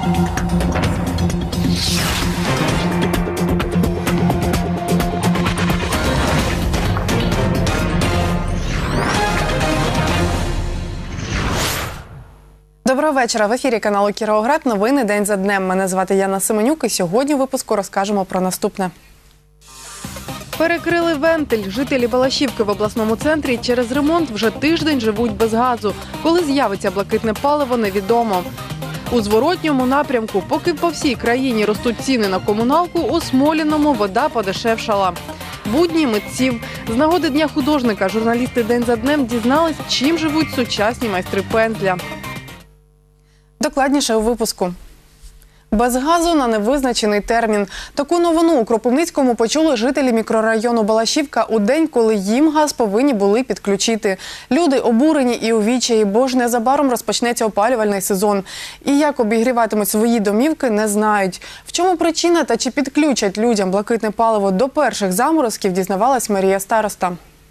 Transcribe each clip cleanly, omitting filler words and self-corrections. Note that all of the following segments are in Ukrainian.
Доброго вечора. В ефірі каналу «Кіровоград». Новини день за днем. Мене звати Яна Семенюк і сьогодні у випуску розкажемо про наступне. Перекрили вентиль. Жителі Балашівки в обласному центрі через ремонт вже тиждень живуть без газу. Коли з'явиться блакитне паливо, невідомо. У зворотньому напрямку, поки по всій країні ростуть ціни на комуналку, у Смоліному вода подешевшала. Будні митців. З нагоди Дня художника журналісти день за днем дізнались, чим живуть сучасні майстри пензля. Докладніше у випуску. Без газу на невизначений термін. Таку новину у Кропивницькому почули жителі мікрорайону Балашівка у день, коли їм газ повинні були підключити. Люди обурені і у відчаї, бо ж незабаром розпочнеться опалювальний сезон. І як обігріватимуть свої домівки, не знають. В чому причина та чи підключать людям блакитне паливо до перших заморозків, дізнавалась Марія Староста.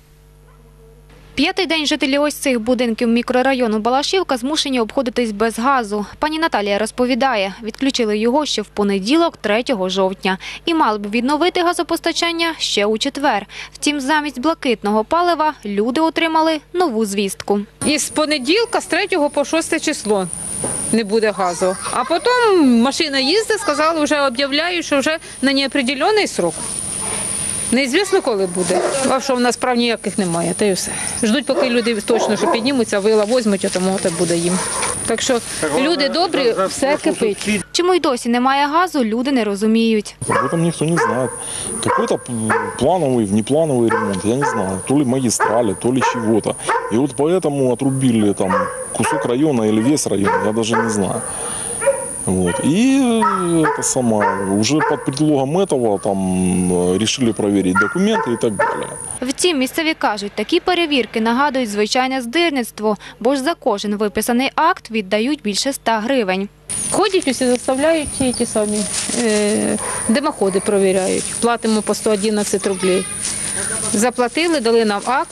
П'ятий день жителі ось цих будинків мікрорайону Балашівка змушені обходитись без газу. Пані Наталія розповідає, відключили його ще в понеділок, 3 жовтня. І мали б відновити газопостачання ще у четвер. Втім, замість блакитного палива люди отримали нову звістку. Із понеділка, з 3 по 6 число не буде газу. А потім машина їздить, сказали, вже об'являють, що вже на неопределений срок. Неізвісно, коли буде. А що в нас прав ніяких немає, та й все. Ждуть, поки люди точно що піднімуться, вила візьмуть, тому це буде їм. Так що люди добрі, все кипить. Чому й досі немає газу, люди не розуміють. Об этом никто не знает. Какой-то плановый, внеплановый ремонт, я не знаю. То ли магистрали, то ли чего-то. И вот поэтому отрубили там кусок района или весь район, я даже не знаю. Вот. И это уже под предлогом этого там решили проверить документы и так далее. Втім, місцеві кажуть, такі перевірки нагадують звичайне здирництво, бо ж за кожен виписаний акт віддають більше 100 гривень. Ходять усі, заставляють ті самі димоходи перевіряють. Платимо по 111 рублів. Заплатили, дали нам акт.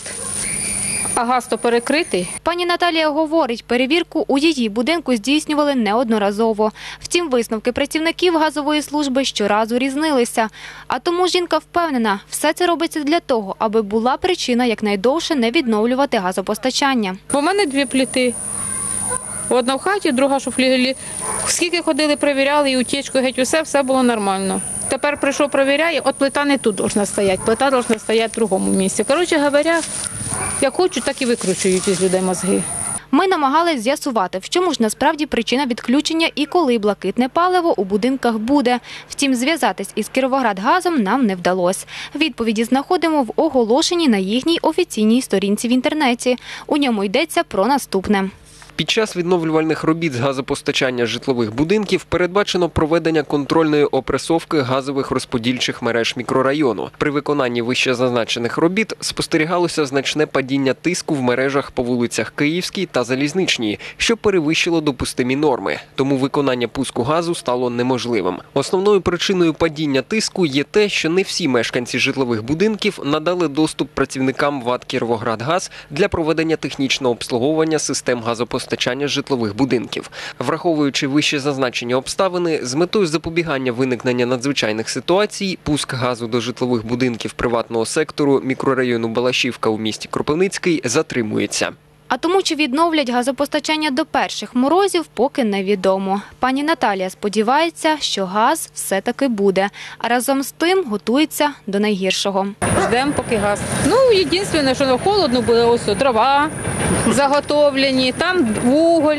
А газ то перекритий. Пані Наталія говорить, перевірку у її будинку здійснювали неодноразово. Втім, висновки працівників газової служби щоразу різнилися. А тому жінка впевнена, все це робиться для того, аби була причина якнайдовше не відновлювати газопостачання. У мене 2 плити. Одна в хаті, друга в флігелі. Скільки ходили, перевіряли, і утічку, геть все було нормально. Тепер прийшов, перевіряє, от плита не тут повинна стояти, плита повинна стояти в другому місці. Коротше говоря, як хочуть, так і викручують із людей мозги. Ми намагалися з'ясувати, в чому ж насправді причина відключення і коли блакитне паливо у будинках буде. Втім, зв'язатись із «Кіровоградгазом» нам не вдалося. Відповіді знаходимо в оголошенні на їхній офіційній сторінці в інтернеті. У ньому йдеться про наступне. Під час відновлювальних робіт з газопостачання житлових будинків передбачено проведення контрольної опресовки газових розподільчих мереж мікрорайону. При виконанні вищезазначених робіт спостерігалося значне падіння тиску в мережах по вулицях Київській та Залізничній, що перевищило допустимі норми. Тому виконання пуску газу стало неможливим. Основною причиною падіння тиску є те, що не всі мешканці житлових будинків надали доступ працівникам ВАТ «Кіровоградгаз» для проведення технічного обслуговування систем газопостачання житлових будинків. Враховуючи вище зазначені обставини, з метою запобігання виникнення надзвичайних ситуацій, пуск газу до житлових будинків приватного сектору мікрорайону Балашівка у місті Кропивницький затримується. А тому, чи відновлять газопостачання до перших морозів, поки невідомо. Пані Наталія сподівається, що газ все-таки буде, а разом з тим готується до найгіршого. Ждемо, поки газ. Єдине, що холодно буде, ось дрова заготовлені, там вуголь.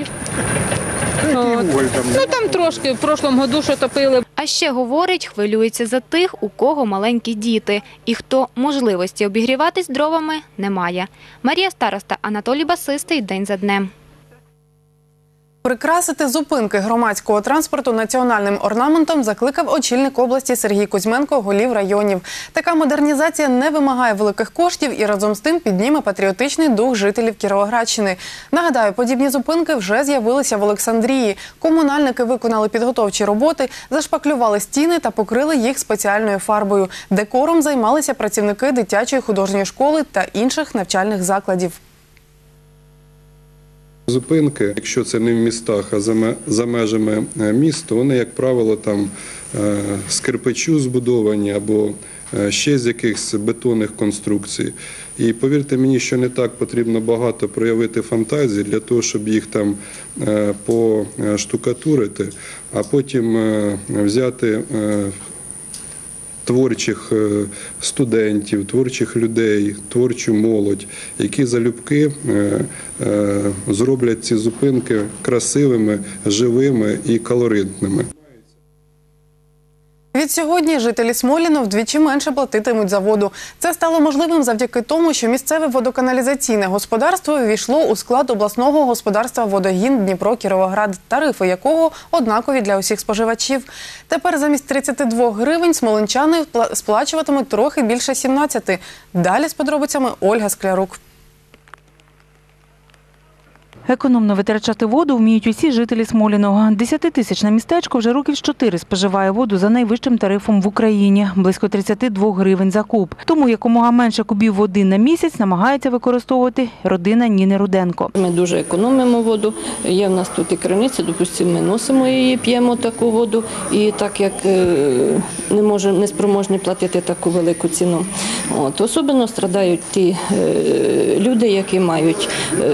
Там трошки в прошлому году що топили. А ще, говорить, хвилюється за тих, у кого маленькі діти, і хто можливості обігріватись дровами не має. Марія Староста, Анатолій Басистий, день за днем. Прикрасити зупинки громадського транспорту національним орнаментом закликав очільник області Сергій Кузьменко голів районів. Така модернізація не вимагає великих коштів і разом з тим підніме патріотичний дух жителів Кіровоградщини. Нагадаю, подібні зупинки вже з'явилися в Олександрії. Комунальники виконали підготовчі роботи, зашпаклювали стіни та покрили їх спеціальною фарбою. Декором займалися працівники дитячої художньої школи та інших навчальних закладів. Зупинки, якщо це не в містах, а за межами міст, то вони, як правило, там з кирпичу збудовані або ще з якихось бетонних конструкцій. І повірте мені, що не так потрібно багато проявити фантазії для того, щоб їх там поштукатурити, а потім взяти творчих студентів, творчих людей, творчу молодь, які залюбки зроблять ці зупинки красивими, живими і колоритними. Відсьогодні жителі Смоліно вдвічі менше платитимуть за воду. Це стало можливим завдяки тому, що місцеве водоканалізаційне господарство увійшло у склад обласного господарства «Водогін Дніпро-Кіровоград», тарифи якого однакові для усіх споживачів. Тепер замість 32 гривень смолинчани сплачуватимуть трохи більше 17. Далі з подробицями Ольга Склярук. Економно витрачати воду вміють усі жителі Смоліного. 10-тисячне містечко вже років 4 споживає воду за найвищим тарифом в Україні – близько 32 гривень за куб. Тому якомога менше кубів води на місяць намагається використовувати родина Ніни Руденко. Ми дуже економимо воду. Є в нас тут і криниця, допустимо, ми носимо її, п'ємо таку воду. І так як не спроможні платити таку велику ціну. Особливо страдають ті люди, які мають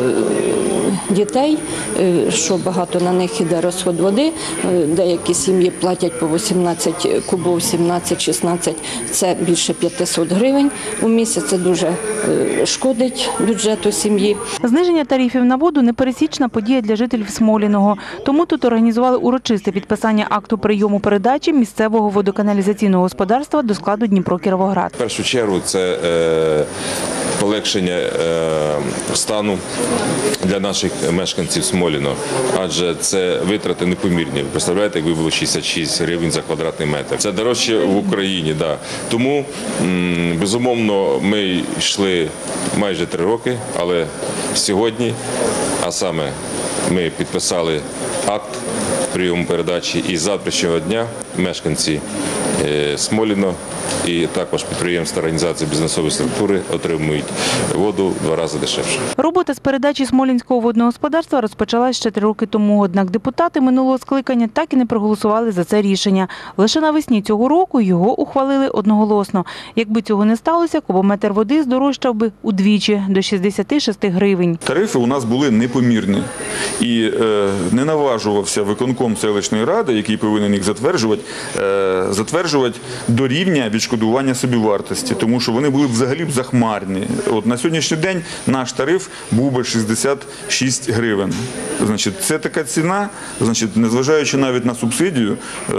дітей, що багато на них йде розход води. Деякі сім'ї платять по 18 кубів, 17-16, це більше 500 гривень у місяць. Це дуже шкодить бюджету сім'ї. Зниження тарифів на воду – непересічна подія для жителів Смоліного. Тому тут організували урочисте підписання акту прийому передачі місцевого водоканалізаційного господарства до складу Дніпро-Кіровоград. В першу чергу це полегшення стану для наших мешканців Смоліного, адже це витрати непомірні. Представляєте, якби було 66 гривень за квадратний метр. Це дорожче в Україні, да. Тому, безумовно, ми йшли майже 3 роки, але сьогодні, а саме ми підписали акт прийому передачі, і з завтрашнього дня мешканці Смоліно і також підприємства, організації, бізнесової структури отримують воду в 2 рази дешевше. Робота з передачі Смолінського водного господарства розпочалась ще 3 роки тому. Однак депутати минулого скликання так і не проголосували за це рішення. Лише навесні цього року його ухвалили одноголосно. Якби цього не сталося, кубометр води здорожчав би удвічі – до 66 гривень. Тарифи у нас були непомірні. І не наважувався виконком селищної ради, який повинен їх затверджувати до рівня відшкодування собівартості, тому що вони були взагалі захмарні. От на сьогоднішній день наш тариф був би 66 гривень. Значить, це така ціна, значить, незважаючи навіть на субсидію,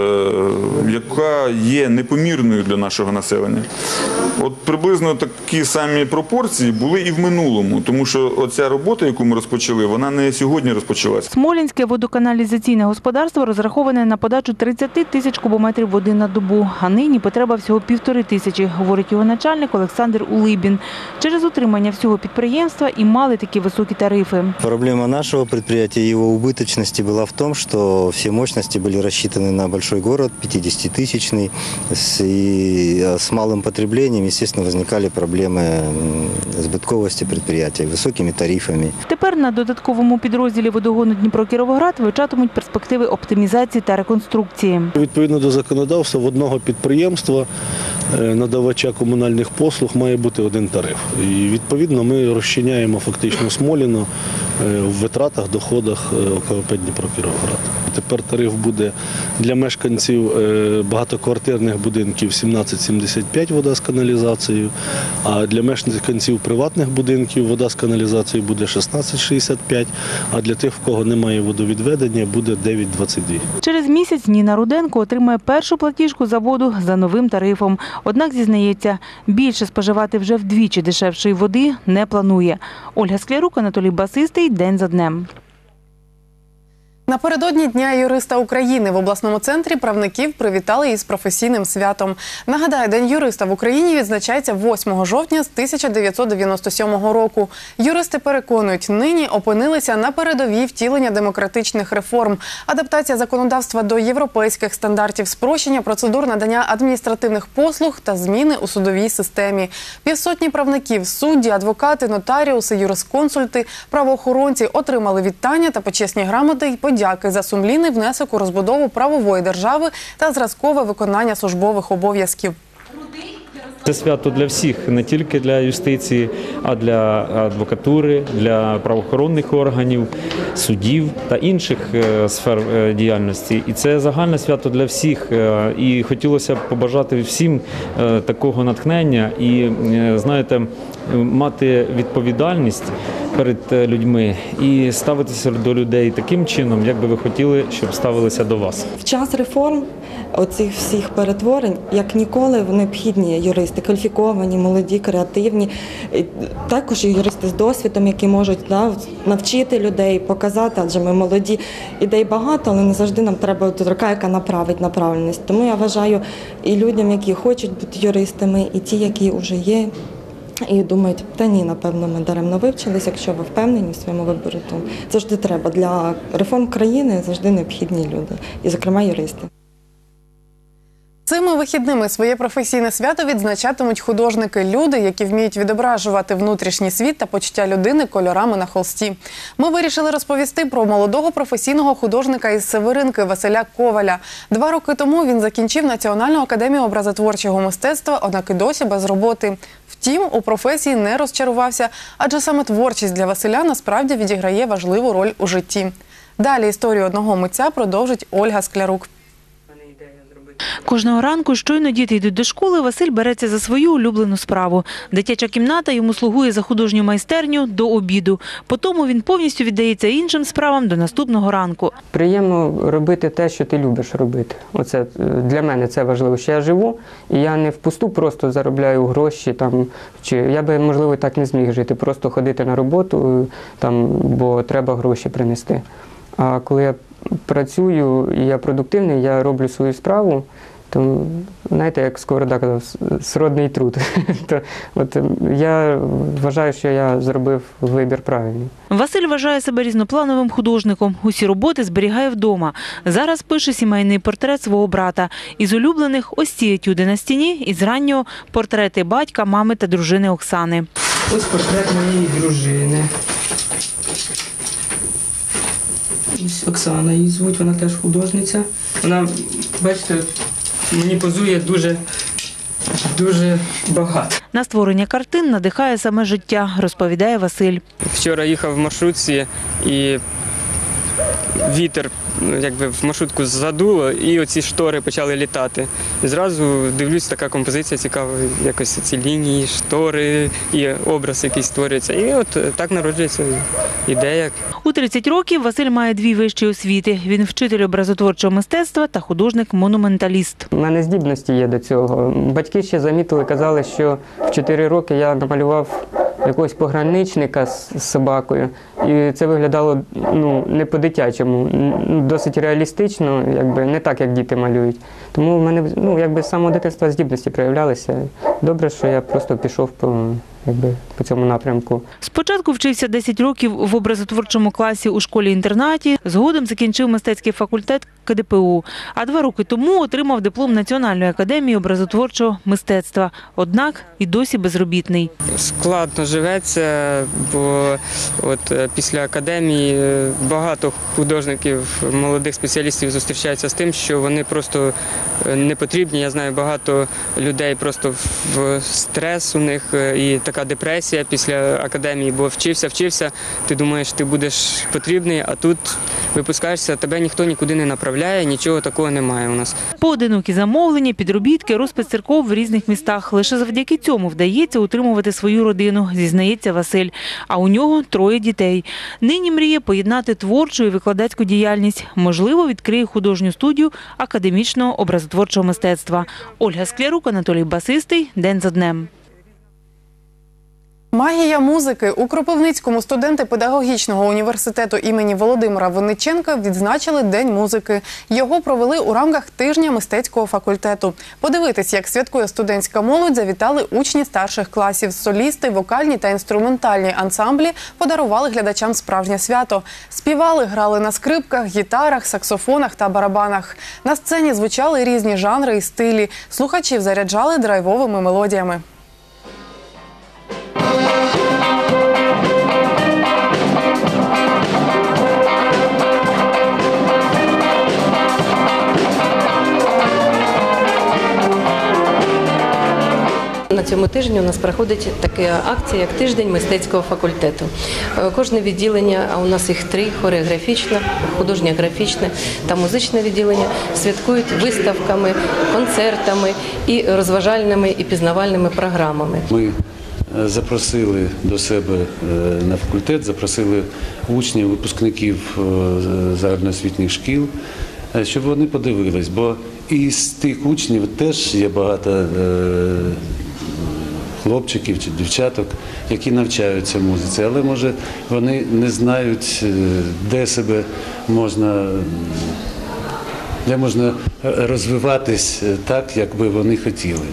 яка є непомірною для нашого населення. От приблизно такі самі пропорції були і в минулому, тому що оця робота, яку ми розпочали, вона не сьогодні розпочалася. Смолінське водоканалізаційне господарство розраховане на подачу 30 тисяч кубометрів води на добу, а нині потреба всього 1500, говорить його начальник Олександр Улибін. Через утримання всього підприємства і мали такі високі тарифи. Проблема нашего предприятия, его убыточности была в том, что все мощности были рассчитаны на большой город, 50-тысячный, и с малым потреблением, естественно, возникали проблемы збитковості предприятия, високими тарифами. Тепер на додатковому підрозділі водогону Дніпро-Кіровоград вивчатимуть перспективи оптимізації та реконструкції. Відповідно до законодавства, в одного підприємства, надавача комунальних послуг, має бути один тариф. І відповідно ми розчиняємо фактично Смоліно в витратах, доходах ОКВП Дніпро-Кіровоград. Тепер тариф буде для мешканців багатоквартирних будинків 17,75 вода з каналізацією, а для мешканців приватних будинків вода з каналізацією буде 16,65, а для тих, в кого немає водовідведення, буде 9,22. Через місяць Ніна Руденко отримає першу платіжку за воду за новим тарифом. Однак, зізнається, більше споживати вже вдвічі дешевшої води не планує. Ольга Склярук, Анатолій Басистий. День за днем. Напередодні Дня юриста України в обласному центрі правників привітали із професійним святом. Нагадаю, День юриста в Україні відзначається 8 жовтня з 1997 року. Юристи переконують, нині опинилися на передовій втілення демократичних реформ, адаптація законодавства до європейських стандартів, спрощення процедур надання адміністративних послуг та зміни у судовій системі. Півсотні правників, судді, адвокати, нотаріуси, юрисконсульти, правоохоронці отримали вітання та почесні грамоти й подяки за сумлінний внесок у розбудову правової держави та зразкове виконання службових обов'язків. Це свято для всіх, не тільки для юстиції, а для адвокатури, для правоохоронних органів, судів та інших сфер діяльності. І це загальне свято для всіх. І хотілося б побажати всім такого натхнення і, знаєте, мати відповідальність перед людьми і ставитися до людей таким чином, як би ви хотіли, щоб ставилися до вас. В час реформ оцих всіх перетворень, як ніколи, необхідні юристи, кваліфіковані, молоді, креативні, також і юристи з досвідом, які можуть навчити людей, показати, адже ми молоді, ідей багато, але не завжди нам треба рука, яка направить направленість. Тому я вважаю і людям, які хочуть бути юристами, і ті, які вже є, і думають, та ні, напевно, ми даремно вивчились, якщо ви впевнені в своєму виборі, то завжди треба. Для реформ країни завжди необхідні люди, і, зокрема, юристи. Цими вихідними своє професійне свято відзначатимуть художники, люди, які вміють відображувати внутрішній світ та почуття людини кольорами на холсті. Ми вирішили розповісти про молодого професійного художника із Северинки Василя Коваля. 2 роки тому він закінчив Національну академію образотворчого мистецтва, однак і досі без роботи. Втім, у професії не розчарувався, адже саме творчість для Василя насправді відіграє важливу роль у житті. Далі історію одного митця продовжить Ольга Склярук. Кожного ранку, щойно діти йдуть до школи, Василь береться за свою улюблену справу. Дитяча кімната йому слугує за художню майстерню до обіду. Потім він повністю віддається іншим справам до наступного ранку. Приємно робити те, що ти любиш робити. Оце для мене це важливо, що я живу, і я не впусту просто заробляю гроші. Чи я би, можливо, так не зміг жити, просто ходити на роботу, бо треба гроші принести. А коли я працюю і я продуктивний, я роблю свою справу, то, знаєте, як Сковорода казав, сродний труд. Я вважаю, що я зробив вибір правильний. Василь вважає себе різноплановим художником. Усі роботи зберігає вдома. Зараз пише сімейний портрет свого брата. Із улюблених ось ці етюди на стіні, із раннього портрети батька, мами та дружини Оксани. Ось портрет моєї дружини. Оксана її звуть, вона теж художниця. Вона, бачите, мені позує дуже багато. На створення картин надихає саме життя, розповідає Василь. Вчора їхав в маршрутці і вітер в маршрутку задуло, і оці штори почали літати. І зразу дивлюсь, така композиція цікава, якось ці лінії, штори і образ якийсь створюється. І от так народжується ідея. У 30 років Василь має 2 вищі освіти. Він вчитель образотворчого мистецтва та художник-монументаліст. У мене здібності є до цього. Батьки ще замітили, казали, що в 4 роки я намалював якогось пограничника з собакою. І це виглядало не по-дитячому, досить реалістично, не так, як діти малюють. Тому в мене з самого дитинства здібності проявлялися. Добре, що я просто пішов по цьому напрямку. Спочатку вчився 10 років в образотворчому класі у школі-інтернаті, згодом закінчив мистецький факультет КДПУ, а 2 роки тому отримав диплом Національної академії образотворчого мистецтва. Однак і досі безробітний. Складно живеться, бо після академії багато художників, молодих спеціалістів зустрічаються з тим, що вони просто не потрібні. Я знаю багато людей просто в стрес у них і така депресія після академії, бо вчився, ти думаєш, ти будеш потрібний, а тут випускаєшся, тебе ніхто нікуди не направляє, нічого такого немає у нас. Поодинокі замовлення, підробітки, розпис церков в різних містах. Лише завдяки цьому вдається утримувати свою родину, зізнається Василь. А у нього 3 дітей. Нині мріє поєднати творчу і викладацьку діяльність. Можливо, відкриє художню студію академічного образотворчого мистецтва. Ольга Склярук, Анатолій Басистий. День за днем. Магія музики. У Кропивницькому студенти педагогічного університету імені Володимира Винниченка відзначили День музики. Його провели у рамках тижня мистецького факультету. Подивитись, як святкує студентська молодь, завітали учні старших класів. Солісти, вокальні та інструментальні ансамблі подарували глядачам справжнє свято. Співали, грали на скрипках, гітарах, саксофонах та барабанах. На сцені звучали різні жанри і стилі. Слухачів заряджали драйвовими мелодіями. На цьому тижні у нас проходить така акція, як тиждень мистецького факультету. Кожне відділення, а у нас їх 3 – хореографічне, художньо-графічне та музичне відділення, святкують виставками, концертами і розважальними і пізнавальними програмами. Ми запросили до себе на факультет, запросили учнів, випускників загальноосвітніх шкіл, щоб вони подивились, бо із тих учнів теж є багато хлопчиків чи дівчаток, які навчаються музиці, але, може, вони не знають, де можна розвиватись так, як би вони хотіли.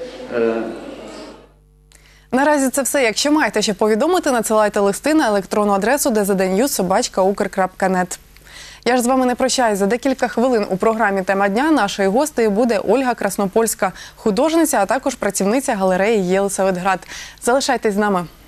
Наразі це все. Якщо маєте що повідомити, надсилайте листи на електронну адресу dznews@ukr.net. Я ж з вами не прощаюсь. За декілька хвилин у програмі «Тема дня» нашою гостею буде Ольга Краснопольська, художниця, а також працівниця галереї Єлисаветград. Залишайтесь з нами.